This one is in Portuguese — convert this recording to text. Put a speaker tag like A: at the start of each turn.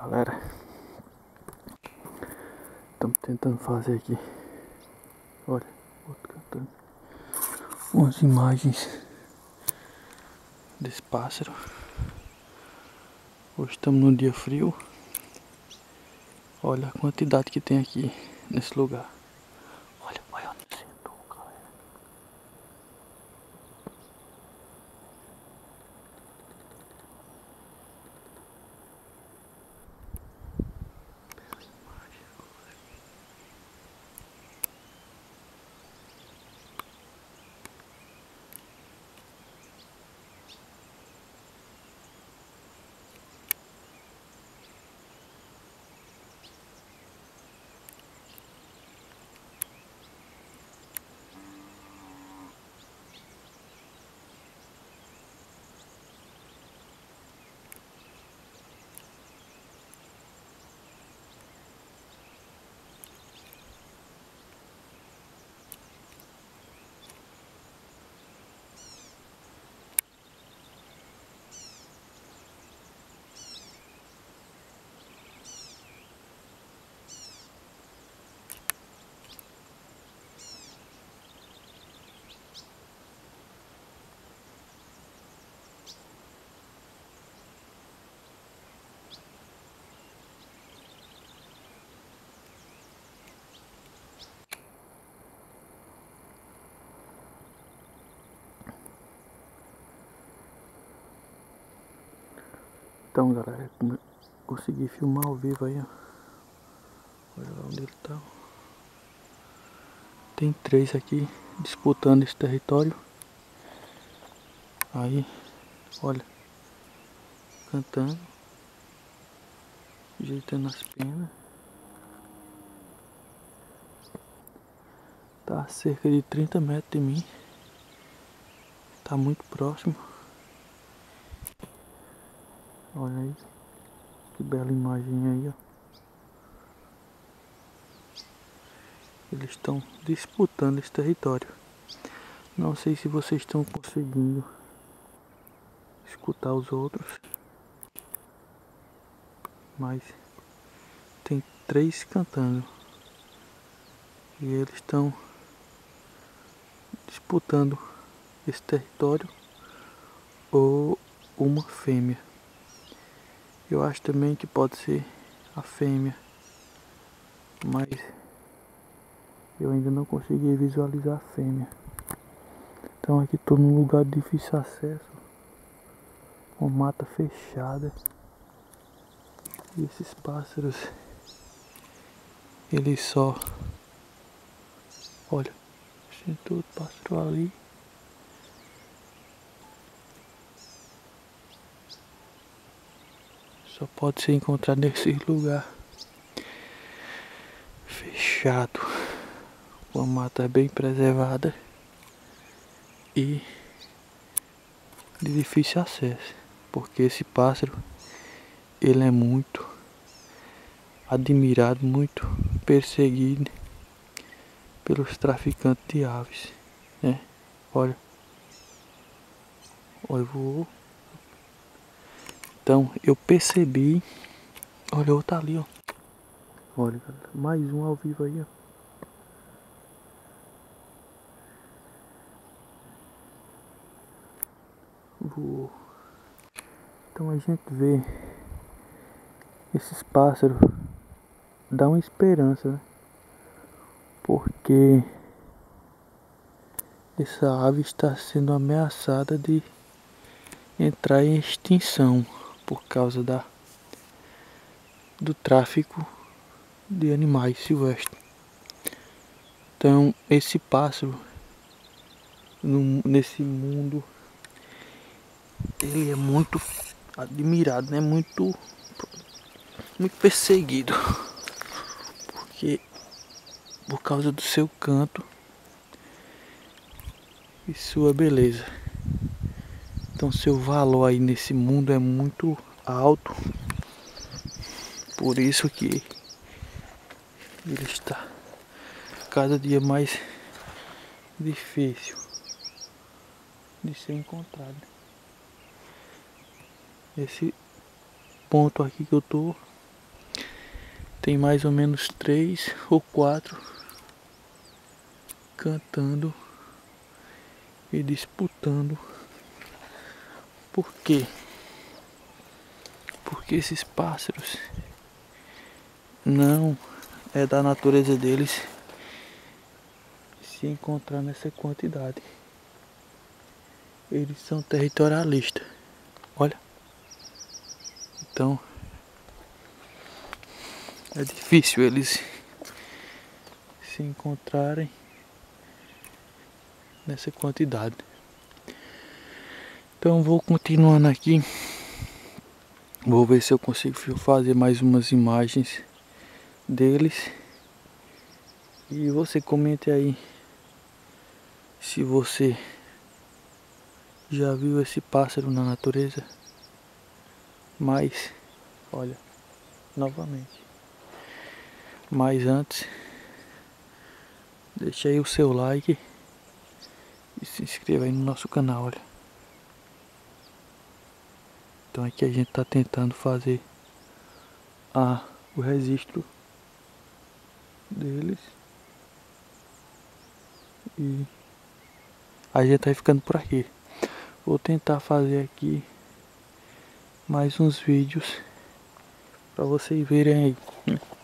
A: galera. Estamos tentando fazer aqui. Olha, outro cantando. Umas imagens desse pássaro. Hoje estamos num dia frio. Olha a quantidade que tem aqui nesse lugar. Olha, olha onde sentou, galera. Então, galera, consegui filmar ao vivo aí, ó. Olha lá onde ele tá. Tem 3 aqui disputando esse território. Aí, olha, cantando, ajeitando as penas. Tá a cerca de 30 metros de mim. Tá muito próximo. Olha aí, que bela imagem aí, ó. Eles estão disputando esse território. Não sei se vocês estão conseguindo escutar os outros, mas tem 3 cantando e eles estão disputando esse território ou uma fêmea. Eu acho também que pode ser a fêmea, mas eu ainda não consegui visualizar a fêmea. Então aqui estou num lugar de difícil acesso, uma mata fechada. E esses pássaros, eles só... Olha, sentou o pássaro ali. Só pode ser encontrado nesse lugar fechado, uma mata bem preservada e de difícil acesso, porque esse pássaro, ele é muito admirado, muito perseguido pelos traficantes de aves, né? Olha, olha, voou. Então eu percebi, olha, outro ali, ó. Olha, galera, mais um ao vivo aí, ó. Voou. Então a gente vê esses pássaros, dá uma esperança, né? Porque essa ave está sendo ameaçada de entrar em extinção por causa do tráfico de animais silvestres. Então esse pássaro nesse mundo, ele é muito admirado, né? Muito perseguido, porque por causa do seu canto e sua beleza. Então seu valor aí nesse mundo é muito alto. Por isso que ele está cada dia mais difícil de ser encontrado. Esse ponto aqui que eu tô tem mais ou menos 3 ou 4 cantando e disputando. Por quê? Porque esses pássaros não é da natureza deles se encontrar nessa quantidade. Eles são territorialistas. Olha. Então é difícil eles se encontrarem nessa quantidade. Então vou continuando aqui. Vou ver se eu consigo fazer mais umas imagens deles. E você comente aí se você já viu esse pássaro na natureza. Mas, olha, novamente. Mas antes, deixa aí o seu like e se inscreva aí no nosso canal, olha. Então aqui a gente tá tentando fazer o registro deles. E a gente vai ficando por aqui. Vou tentar fazer aqui mais uns vídeos para vocês verem aí.